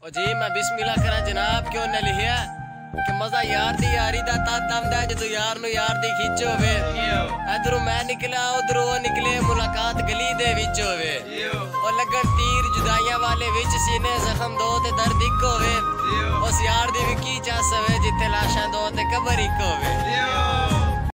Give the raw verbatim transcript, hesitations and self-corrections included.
जी मैं बिस्मिल्लाह करा जनाब क्यों न लिखिया कि मजा यार दी यारी दा ता तमदा जदों यार नु यार दी खिच होवे। इधरों मैं निकला उधरों वो निकले, मुलाकात गली दे विच होवे। ओ लगन तीर जुदाइयां वाले विच सीने जख्म दो ते दर्द इक होवे। उस यार दी भी की चास होवे जिथे लाशां दो ते कबर इक होवे।